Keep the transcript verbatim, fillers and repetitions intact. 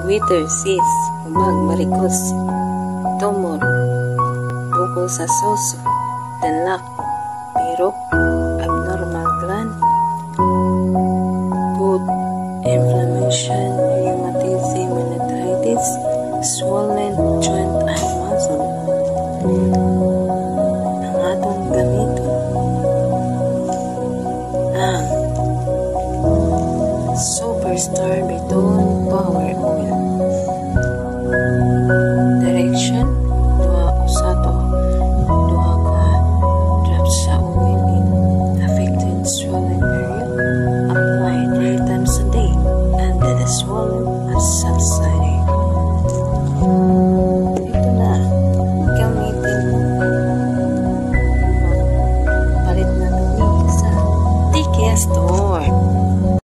Twitter sis, umag marikos, tumor, bukol sa soso, danlak, pirok, abnormal gland, good inflammation, rheumatism, arthritis, swollen joint and muscle. Ang atong gamiton ang Superstar BITOON Power Oil. Direction: duha usato duha ka drops sa oil in affected swollen area. Apply three times a day until the swollen has subsided. Ito na, gamitin mo. Palit na kami sa T K S Store.